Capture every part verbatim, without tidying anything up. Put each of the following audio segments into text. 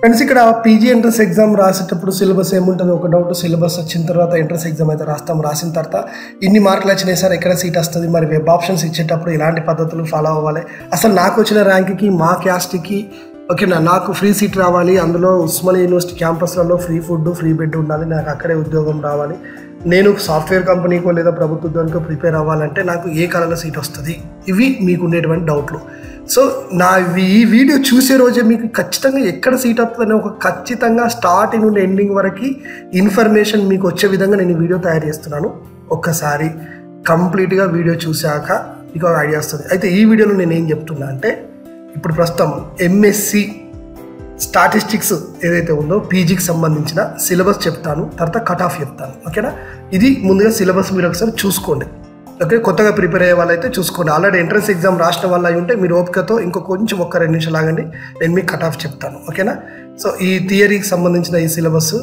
Friends ఇక్కడ PG entrance exam రాసేటప్పుడు syllabus ఏముంటుంది ఒక డౌట్. సిలబస్ వచ్చిన తర్వాత ఎంట్రన్స్ ఎగ్జామ్ అయితే రాస్తాం. రాసిన తర్వాత ఇన్ని మార్కులు వచ్చినాయి సార్, ఎక్కడ సీట్ వస్తుంది, మరి వెబ్ ఆప్షన్స్ ఇచ్చేటప్పుడు ఎలాంటి పద్ధతులు ఫాలో అవ్వాలి, అసలు నాకు వచ్చిన ర్యాంక్కి మా క్యాస్ట్కి ఓకేనా నాకు ఫ్రీ సీట్ రావాలి, అందులో ఉస్మానియా యూనివర్సిటీ క్యాంపస్లలో ఫ్రీ ఫుడ్ ఫ్రీ బెడ్ ఉండాలి, నాకు అక్కడే ఉద్యోగం రావాలి, నేను సాఫ్ట్వేర్ కంపెనీకో లేదా ప్రభుత్వ ఉద్యోగానికో ప్రిపేర్ అవ్వాలంటే నాకు ఏ కాలంలో సీట్ వస్తుంది, ఇవి మీకు ఉండేటువంటి డౌట్లు. సో నా ఈ వీడియో చూసే రోజే మీకు ఖచ్చితంగా ఎక్కడ సీట్ వస్తుందని ఒక ఖచ్చితంగా స్టార్టింగ్ నుండి ఎండింగ్ వరకు ఇన్ఫర్మేషన్ మీకు వచ్చే విధంగా నేను ఈ వీడియో తయారు చేస్తున్నాను. ఒక్కసారి కంప్లీట్గా వీడియో చూశాక మీకు ఐడియా వస్తుంది. అయితే ఈ వీడియోలో నేను ఏం చెప్తున్నా అంటే ఇప్పుడు ప్రస్తుతం ఎంఎస్సి స్టాటిస్టిక్స్ ఏదైతే ఉందో పీజీకి సంబంధించిన సిలబస్ చెప్తాను, తర్వాత కట్ ఆఫ్ చెప్తాను. ఓకేనా, ఇది ముందుగా సిలబస్ మీరు ఒకసారి చూసుకోండి. ఓకే, కొత్తగా ప్రిపేర్ అయ్యే వాళ్ళైతే చూసుకోండి. ఆల్రెడీ ఎంట్రన్స్ ఎగ్జామ్ రాసిన వాళ్ళు అయి ఉంటే మీరు ఓపికతో ఇంకో కొంచెం ఒక్క రెండు నిమిషాలు ఆగండి, నేను మీకు కట్ ఆఫ్ చెప్తాను. ఓకేనా, సో ఈ థియరీకి సంబంధించిన ఈ సిలబస్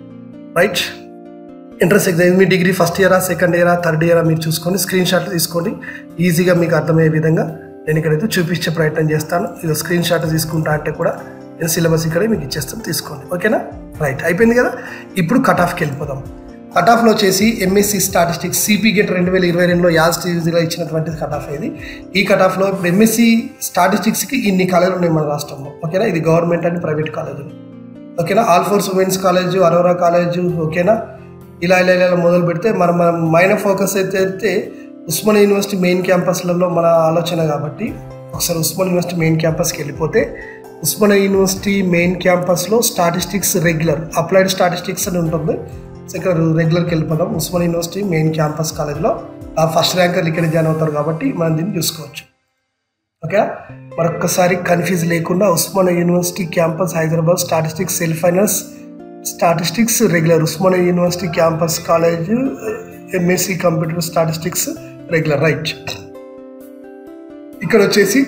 రైట్ ఎంట్రన్స్ ఎగ్జామ్ మీ డిగ్రీ ఫస్ట్ ఇయరా సెకండ్ ఇయరా థర్డ్ ఇయరా మీరు చూసుకోండి, స్క్రీన్ షాట్ తీసుకోండి, ఈజీగా మీకు అర్థమయ్యే విధంగా నేను ఇక్కడైతే చూపించే ప్రయత్నం చేస్తాను. ఇది స్క్రీన్ షాట్ తీసుకుంటా అంటే కూడా నేను సిలబస్ ఇక్కడే మీకు ఇచ్చేస్తాను, తీసుకోండి. ఓకేనా, రైట్ అయిపోయింది కదా. ఇప్పుడు కట్ ఆఫ్కి వెళ్ళిపోదాం. కట్ ఆఫ్లో వచ్చేసి ఎంఎస్సి స్టాటిస్టిక్స్ సిపి గేట్ రెండు వేల ఇరవై రెండులో యాజ్ టీజీగా ఇచ్చినటువంటి కట్ ఆఫ్ ఇది. ఈ కట్ ఆఫ్లో ఇప్పుడు ఎంఎస్సి స్టాటిస్టిక్స్కి ఇన్ని కాలేజీలు ఉన్నాయి మన రాష్ట్రంలో. ఓకేనా, ఇది గవర్నమెంట్ అండ్ ప్రైవేట్ కాలేజీలు. ఓకేనా, all force women's college, Aurora college, ఓకేనా, ఇలా ఇలా ఇలా మొదలు పెడితే మన మన మైనర్ ఫోకస్ అయితే అయితే ఉస్మానియా యూనివర్సిటీ మెయిన్ క్యాంపస్లలో మన ఆలోచన కాబట్టి ఒకసారి ఉస్మానియా యూనివర్సిటీ మెయిన్ క్యాంపస్కి వెళ్ళిపోతే ఉస్మానియా యూనివర్సిటీ మెయిన్ క్యాంపస్లో స్టాటిస్టిక్స్ రెగ్యులర్ అప్లైడ్ స్టాటిస్టిక్స్ అని ఉంటుంది. సో ఇక్కడ రెగ్యులర్కి వెళ్ళిపోదాం. ఉస్మానియా యూనివర్సిటీ మెయిన్ క్యాంపస్ కాలేజ్లో ఆ ఫస్ట్ ర్యాంకర్లు ఇక్కడ జాయిన్ అవుతారు కాబట్టి మనం దీన్ని చూసుకోవచ్చు. ఓకే, మరొక్కసారి కన్ఫ్యూజ్ లేకుండా Osmania university campus Hyderabad statistics self finance statistics regular Osmania university campus college MSc computer statistics regular right. ఇక్కడ వచ్చేసి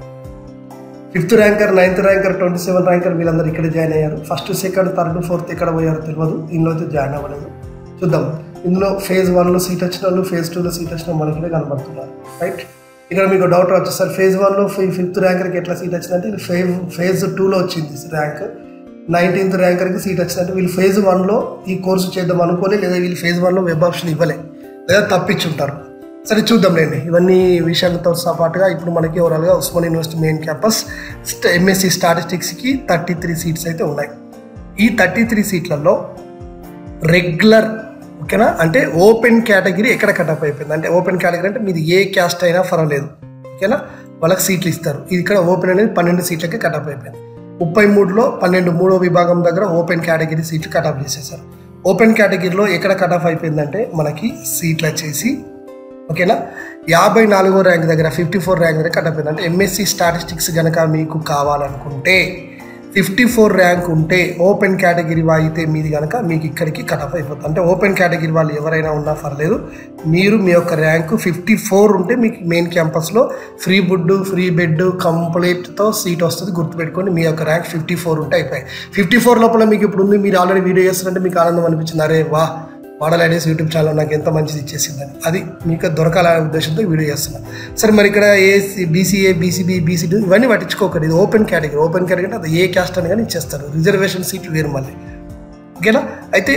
fifth ranker ninth ranker twenty seven ranker వీళ్ళందరూ ఇక్కడ జాయిన్ అయ్యారు. ఫస్ట్ సెకండ్ థర్డ్ ఫోర్త్ ఎక్కడ పోయారో తెలియదు, ఇందులో అయితే జాయిన్ అవ్వలేదు. చూద్దాం, ఇందులో ఫేజ్ వన్లో సీట్ వచ్చిన వాళ్ళు ఫేజ్ టూలో సీట్ వచ్చిన మనకి కనబడుతున్నారు. రైట్, ఇక్కడ మీకు డౌట్ రావచ్చు సార్ ఫేజ్ వన్లో ఫిఫ్త్ ర్యాంకర్కి ఎట్లా సీట్ వచ్చిందంటే ఫేజ్ ఫేజ్ టూలో వచ్చింది ర్యాంక్, నైన్టీన్త్ ర్యాంకర్కి సీట్ వచ్చినట్టు వీళ్ళు ఫేజ్ వన్లో ఈ కోర్సు చేద్దాం అనుకోలే, లేదా వీళ్ళు ఫేజ్ వన్లో వెబ్ ఆప్షన్ ఇవ్వలే, లేదా తప్పించుంటారు. సరే చూద్దాంలేండి, ఇవన్నీ విషయాలతో పాటుగా ఇప్పుడు మనకి ఓవరాల్గా Osmania university main campus MSc స్టాటిస్టిక్స్కి థర్టీ త్రీ సీట్స్ అయితే ఉన్నాయి. ఈ థర్టీ త్రీ సీట్లలో రెగ్యులర్ ఓకేనా అంటే ఓపెన్ కేటగిరీ ఎక్కడ కటప్ అయిపోయింది అంటే ఓపెన్ కేటగిరీ అంటే మీది ఏ క్యాస్ట్ అయినా పర్వాలేదు ఓకేనా, వాళ్ళకి సీట్లు ఇస్తారు. ఇది ఇక్కడ ఓపెన్ అనేది పన్నెండు సీట్లకే కటప్ అయిపోయింది. ముప్పై మూడులో పన్నెండు మూడో విభాగం దగ్గర ఓపెన్ కేటగిరీ సీట్లు కట్ ఆఫ్ చేసేసారు. ఓపెన్ కేటగిరీలో ఎక్కడ కట్ ఆఫ్ అయిపోయిందంటే మనకి సీట్లు వచ్చేసి ఓకేనా యాభై నాలుగో ర్యాంక్ దగ్గర ఫిఫ్టీ ఫోర్ ర్యాంక్ దగ్గర కట్ ఆఫ్ అయింది. అంటే ఎంఎస్సి స్టాటిస్టిక్స్ కనుక మీకు కావాలనుకుంటే ఫిఫ్టీ ఫోర్ ర్యాంక్ ఉంటే ఓపెన్ కేటగిరీ అయితే మీది కనుక మీకు ఇక్కడికి కట్ ఆఫ్ అయిపోతుంది. అంటే ఓపెన్ కేటగిరీ వాళ్ళు ఎవరైనా ఉన్నా పర్లేదు, మీరు మీ యొక్క ర్యాంకు ఫిఫ్టీ ఫోర్ ఉంటే మీకు మెయిన్ క్యాంపస్లో ఫ్రీ ఫుడ్ ఫ్రీ బెడ్ కంప్లీట్తో సీట్ వస్తుంది. గుర్తుపెట్టుకోండి, మీ యొక్క ర్యాంక్ ఫిఫ్టీ ఫోర్ ఉంటే అయిపోయాయి. ఫిఫ్టీ ఫోర్ లోపల మీకు ఇప్పుడు ఉంది, మీరు ఆల్రెడీ వీడియో చేస్తారంటే మీకు ఆనందం అనిపించింది, అరే వా మోడల్ ఐడియాస్ యూట్యూబ్ ఛానల్ నాకు ఎంత మంచిది ఇచ్చేసిందని, అది మీకు దొరకాలనే ఉద్దేశంతో వీడియో చేస్తున్నాను. సరే మరి ఇక్కడ ఏసీ బీసీఏ బీసీబీ బీసీడీ ఇవన్నీ పట్టించుకోకండి, ఇది ఓపెన్ కేటగిరీ. ఓపెన్ కేటగిరీ అంటే అది ఏ క్యాస్ట్ అని కానీ ఇచ్చేస్తారు, రిజర్వేషన్ సీట్లు వేరు మళ్ళీ ఓకేనా. అయితే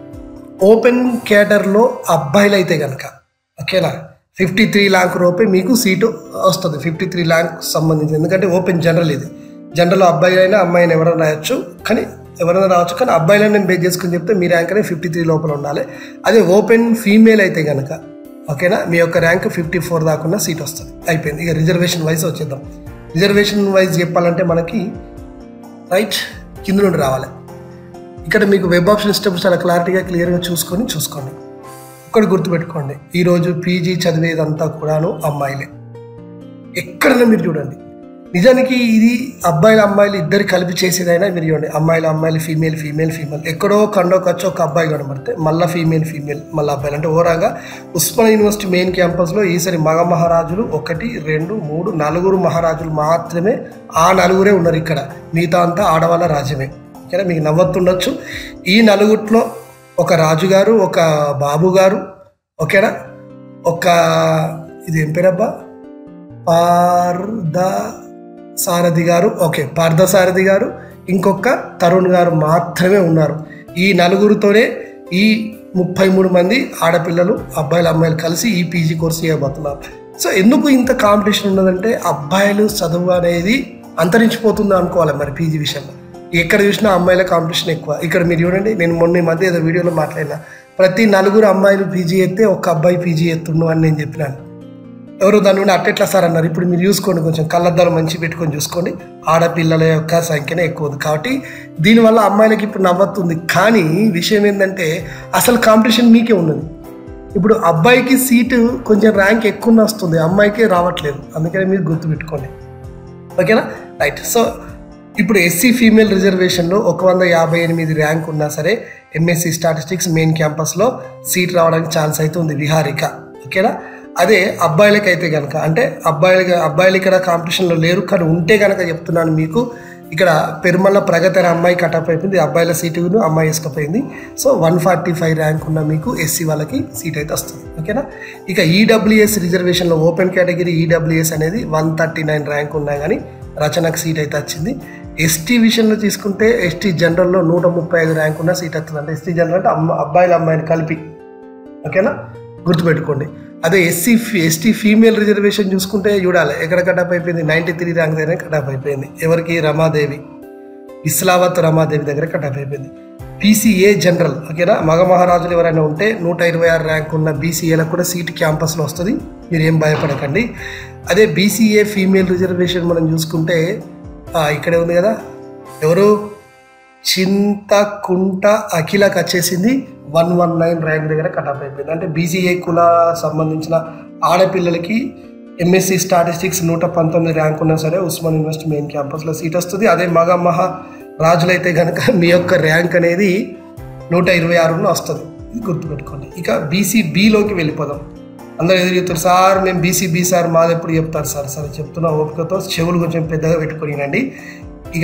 ఓపెన్ కేటర్లో అబ్బాయిలు అయితే కనుక ఓకేనా ఫిఫ్టీ త్రీ ల్యాంక్ రూపే మీకు సీటు వస్తుంది, ఫిఫ్టీ త్రీ ల్యాంక్ సంబంధించి. ఎందుకంటే ఓపెన్ జనరల్, ఇది జనరల్ అబ్బాయి అయినా అమ్మాయి అయినా ఎవరైనా రాయొచ్చు, కానీ ఎవరైనా రావచ్చు, కానీ అబ్బాయిలను నేను బేస్ చేసుకుని చెప్తే మీ ర్యాంక్ అనేది ఫిఫ్టీ త్రీ లోపల ఉండాలి. అదే ఓపెన్ ఫీమేల్ అయితే కనుక ఓకేనా మీ యొక్క ర్యాంక్ ఫిఫ్టీ ఫోర్ దాకా సీట్ వస్తుంది, అయిపోయింది. ఇక రిజర్వేషన్ వైజ్ వచ్చేద్దాం. రిజర్వేషన్ వైజ్ చెప్పాలంటే మనకి రైట్ కింద నుండి రావాలి. ఇక్కడ మీకు వెబ్ ఆప్షన్ ఇష్టప్పుడు చాలా క్లారిటీగా క్లియర్గా చూసుకొని చూసుకోండి. ఒకటి గుర్తుపెట్టుకోండి, ఈరోజు పీజీ చదివేదంతా కూడాను అమ్మాయిలే. ఎక్కడైనా మీరు చూడండి, నిజానికి ఇది అబ్బాయిలు అమ్మాయిలు ఇద్దరు కలిపి చేసేదైనా మీరు చూడండి, అమ్మాయిలు అమ్మాయిలు ఫీమేల్ ఫీమేల్ ఫీమేల్ ఎక్కడో కండో ఖర్చు ఒక అబ్బాయి కనబడితే మళ్ళీ ఫీమేల్ ఫీమేల్ మళ్ళీ అబ్బాయిలు. అంటే ఓవరాల్గా ఉస్మానియా యూనివర్సిటీ మెయిన్ క్యాంపస్లో ఈసారి మగ మహారాజులు ఒకటి రెండు మూడు నలుగురు మహారాజులు మాత్రమే, ఆ నలుగురే ఉన్నారు ఇక్కడ, మిగతా అంతా ఆడవాళ్ళ రాజ్యమే. ఓకేనా, మీకు నవ్వుతుండొచ్చు. ఈ నలుగుట్లో ఒక రాజుగారు, ఒక బాబు గారు ఓకేనా, ఒక ఇది ఏం పేరబ్బా పార్ద సారథి గారు, ఓకే పార్థసారథి గారు, ఇంకొక తరుణ్ గారు మాత్రమే ఉన్నారు. ఈ నలుగురితోనే ఈ ముప్పై మూడు మంది ఆడపిల్లలు అబ్బాయిలు అమ్మాయిలు కలిసి ఈ పీజీ కోర్సు చేయబోతున్నారు. సో ఎందుకు ఇంత కాంపిటీషన్ ఉన్నదంటే అబ్బాయిలు చదువు అనేది అంతరించిపోతుంది అనుకోవాలి. మరి పీజీ విషయంలో ఎక్కడ చూసినా అమ్మాయిల కాంపిటీషన్ ఎక్కువ. ఇక్కడ మీరు చూడండి, నేను మొన్న ఈ మధ్య ఏదో వీడియోలో మాట్లాడినా, ప్రతి నలుగురు అమ్మాయిలు పీజీ ఎత్తే ఒక్క అబ్బాయి పీజీ ఎత్తుండు అని నేను చెప్పినాను. ఎవరు దాని నుండి అట్టెట్లా సార్ అన్నారు. ఇప్పుడు మీరు చూసుకోండి, కొంచెం కళ్ళద్దాలు మంచి పెట్టుకొని చూసుకోండి, ఆడపిల్లల యొక్క సంఖ్యనే ఎక్కువ ఉంది. కాబట్టి దీనివల్ల అమ్మాయిలకి ఇప్పుడు నవ్వుతుంది. కానీ విషయం ఏంటంటే అసలు కాంపిటీషన్ మీకే ఉన్నది. ఇప్పుడు అబ్బాయికి సీటు కొంచెం ర్యాంక్ ఎక్కువ వస్తుంది, అమ్మాయికి రావట్లేదు. అందుకని మీరు గుర్తుపెట్టుకోండి, ఓకేనా? రైట్. సో ఇప్పుడు ఎస్సీ ఫీమేల్ రిజర్వేషన్లో ఒక వంద యాభై ఎనిమిది ర్యాంక్ ఉన్నా సరే ఎంఎస్సి స్టాటిస్టిక్స్ మెయిన్ క్యాంపస్లో సీట్ రావడానికి ఛాన్స్ అయితే ఉంది, విహారిక, ఓకేనా? అదే అబ్బాయిలకి అయితే కనుక, అంటే అబ్బాయిలకి అబ్బాయిలు ఇక్కడ కాంపిటీషన్లో లేరు, కానీ ఉంటే కనుక చెప్తున్నాను మీకు, ఇక్కడ పెరుమల ప్రగతి అనే అమ్మాయి కటప్ అయిపోయింది, అబ్బాయిల సీటును అమ్మాయి వేసుకపోయింది. So one forty five rank ఉన్న మీకు ఎస్సీ వాళ్ళకి సీట్ అయితే వస్తుంది, ఓకేనా? ఇక ఈడబ్ల్యూఎస్ రిజర్వేషన్లో ఓపెన్ కేటగిరీ ఈడబ్ల్యూఎస్ అనేది వన్ థర్టీ నైన్ ర్యాంక్ ఉన్నా కానీ రచనకు సీట్ అయితే వచ్చింది. ఎస్టీ విషయంలో తీసుకుంటే ఎస్టీ జనరల్లో నూట ముప్పై ఐదు ర్యాంక్ ఉన్న సీట్ వస్తుంది. అంటే ఎస్టీ జనరల్ అంటే అమ్మ అబ్బాయిల అమ్మాయిని కలిపి, ఓకేనా? గుర్తుపెట్టుకోండి. అదే ఎస్సీ ఎస్టీ ఫీమేల్ రిజర్వేషన్ చూసుకుంటే చూడాలి ఎక్కడ కటప్ అయిపోయింది, నైంటీ త్రీ ర్యాంక్ దగ్గర కటప్ అయిపోయింది. ఎవరికి? రమాదేవి, ఇస్లావత్ రమాదేవి దగ్గర కటప్ అయిపోయింది. బీసీఏ జనరల్, ఓకేనా? మగ మహారాజులు ఎవరైనా ఉంటే నూట ఇరవై ఆరు ర్యాంక్ ఉన్న బీసీఏలకు కూడా సీట్ క్యాంపస్లో వస్తుంది, మీరు ఏం భయపడకండి. అదే బీసీఏ ఫీమేల్ రిజర్వేషన్ మనం చూసుకుంటే ఇక్కడే ఉంది కదా, ఎవరు? చింతకుంట అఖిలకు వచ్చేసింది వన్ వన్ నైన్ ర్యాంక్ దగ్గర కటప్ అయిపోయింది. అంటే బీసీఏ కుల సంబంధించిన ఆడపిల్లలకి ఎంఎస్సి స్టాటిస్టిక్స్ నూట పంతొమ్మిది ర్యాంక్ ఉన్నా సరే ఉస్మాన్ యూనివర్సిటీ మెయిన్ క్యాంపస్లో సీట్ వస్తుంది. అదే మగ మహా రాజులైతే కనుక మీ యొక్క ర్యాంక్ అనేది నూట ఇరవై ఆరులో వస్తుంది, ఇది గుర్తుపెట్టుకోండి. ఇక బీసీ బిలోకి వెళ్ళిపోదాం. అందరూ ఎదురు చెప్తారు, సార్ మేము బీసీ బీ సార్ మాది ఎప్పుడు చెప్తారు సార్. సరే చెప్తున్నా ఓపికతో, చెవులు కొంచెం పెద్దగా పెట్టుకునినండి. ఇక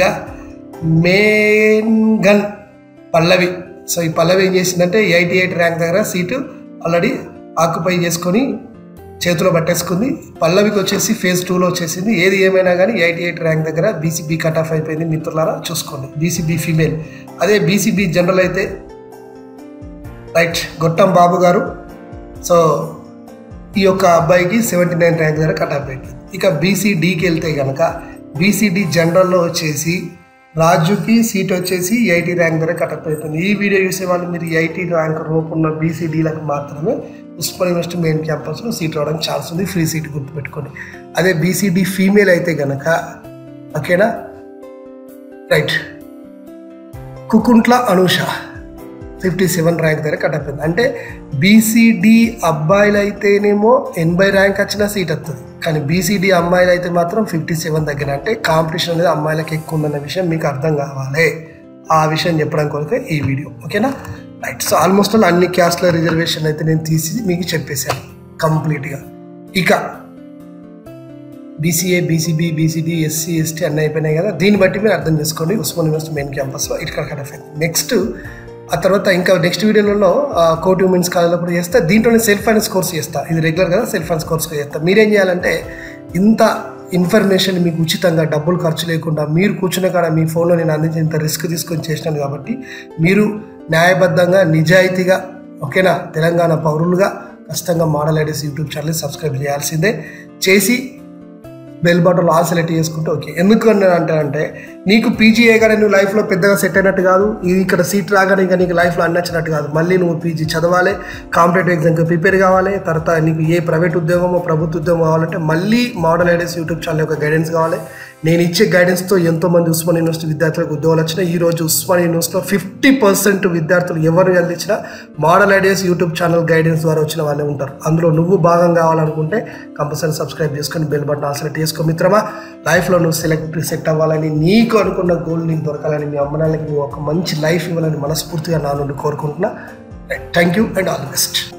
మేన్గన్ పల్లవి, సో ఈ పల్లవి ఏం చేసిందంటే ఎయిటీ ఎయిట్ ర్యాంక్ దగ్గర సీటు ఆల్రెడీ ఆక్యుపై చేసుకొని చేతిలో పట్టేసుకుంది. పల్లవికి వచ్చేసి ఫేజ్ టూలో వచ్చేసింది. ఏది ఏమైనా కానీ ఎయిటీ ఎయిట్ ర్యాంక్ దగ్గర బీసీబీ కట్ ఆఫ్ అయిపోయింది మిత్రులారా, చూసుకోండి. BCB female. అదే బీసీబీ జనరల్ అయితే రైట్ గొట్టం బాబు గారు, సో ఈ యొక్క అబ్బాయికి సెవెంటీ నైన్ ర్యాంక్ దగ్గర కట్ ఆఫ్ అయిపోయింది. ఇక బీసీడీకి వెళ్తే కనుక బీసీడీ జనరల్లో వచ్చేసి రాజుకి సీట్ వచ్చేసి ఎయిటీ ర్యాంక్ దగ్గర కట్ ఆఫ్ అయిపోయింది. ఈ వీడియో చూసే వాళ్ళు మీరు ఎయిటీ ర్యాంక్ రూపు ఉన్న బీసీడీలకు మాత్రమే ఉస్మాన్ యూనివర్సిటీ మెయిన్ క్యాంపస్లో సీట్ రావడానికి ఛాన్స్ ఉంది, ఫ్రీ సీట్ గుర్తుపెట్టుకోండి. అదే బీసీడీ ఫీమేల్ అయితే కనుక, ఓకేనా? Right, Kukuntla Anusha fifty seven rank దగ్గర కట్ అయిపోయింది. అంటే బీసీడీ అబ్బాయిలు అయితేనేమో ఎనభై ర్యాంక్ వచ్చిన సీట్ వస్తుంది, కానీ బీసీడీ అమ్మాయిలు అయితే మాత్రం ఫిఫ్టీ సెవెన్ దగ్గర. అంటే కాంపిటీషన్ అనేది అమ్మాయిలకు ఎక్కువ ఉందన్న విషయం మీకు అర్థం కావాలి. ఆ విషయం చెప్పడం కొరకే ఈ వీడియో, ఓకేనా? రైట్. సో ఆల్మోస్ట్ అన్ని క్యాస్ట్ల రిజర్వేషన్ అయితే నేను తీసి మీకు చెప్పేశాను కంప్లీట్గా. ఇక BCA, BCB, BCD, SC, ST అన్నీ అయిపోయినాయి కదా. దీన్ని బట్టి మీరు అర్థం చేసుకోండి ఉస్మాన్ యూనివర్సిటీ మెయిన్ క్యాంపస్లో ఇక్కడ కట్ ఆఫ్ అయింది. నెక్స్ట్ ఆ తర్వాత ఇంకా నెక్స్ట్ వీడియోలలో కోటి ఉమెన్స్ కాలేజ్లో కూడా చేస్తా. దీంట్లోనే సెల్ఫ్ ఫైనాన్స్ కోర్స్ చేస్తా, ఇది రెగ్యులర్ కదా, సెల్ఫ్ ఫైనాన్స్ కోర్స్ చేస్తా. మీరేం చేయాలంటే ఇంత ఇన్ఫర్మేషన్ మీకు ఉచితంగా డబ్బులు ఖర్చు లేకుండా మీరు కూర్చునే కాడ మీ ఫోన్లో నేను అందించిన ఇంత రిస్క్ తీసుకొని చేసినాను కాబట్టి మీరు న్యాయబద్ధంగా నిజాయితీగా, ఓకేనా, తెలంగాణ పౌరులుగా ఖచ్చితంగా model ideas YouTube channel subscribe చేయాల్సిందే. చేసి బెల్ బటన్ ఆల్ సెలెక్ట్ చేసుకుంటే ఓకే. ఎందుకు అంటే అంటే నీకు పీజీ అయ్యగానే నువ్వు లైఫ్లో పెద్దగా సెట్ అయినట్టు కాదు, ఇది ఇక్కడ సీట్ రాగానే ఇంకా నీకు లైఫ్లో అన్నచ్చినట్టు కాదు. మళ్ళీ నువ్వు పీజీ చదవాలి, కాంపిటేటివ్ ఎగ్జామ్కి ప్రిపేర్ కావాలి. తర్వాత నీకు ఏ ప్రైవేట్ ఉద్యోగమో ప్రభుత్వ ఉద్యోగం కావాలంటే మళ్ళీ మోడల్ ఐడీస్ యూట్యూబ్ ఛానల్ యొక్క గైడెన్స్ కావాలి. నేను ఇచ్చే గైడెన్స్తో ఎంతోమంది ఉస్మాన్ యూనివర్సిటీ విద్యార్థులకు ఉద్యోగాలు వచ్చినాయి. ఈ రోజు ఉస్మాన్ యూనివర్సిటీలో ఫిఫ్టీ పర్సెంట్ విద్యార్థులు ఎవరు అందించినా model ideas YouTube channel guidance ద్వారా వచ్చిన వాళ్ళే ఉంటారు. అందులో నువ్వు భాగం కావాలనుకుంటే కంపల్సరీ సబ్స్క్రైబ్ చేసుకొని బెల్ బటన్ ఆల్ సెలెక్ట్ చేసుకో మిత్రమా. లైఫ్లో నువ్వు సెలెక్ట్ సెట్ అవ్వాలని, నీకు అనుకున్న గోల్ నీకు దొరకాలని, మీ అమ్మ నాన్నకి నువ్వు ఒక మంచి లైఫ్ ఇవ్వాలని మనస్ఫూర్తిగా నా నుండి కోరుకుంటున్నా. Thank you and all the best.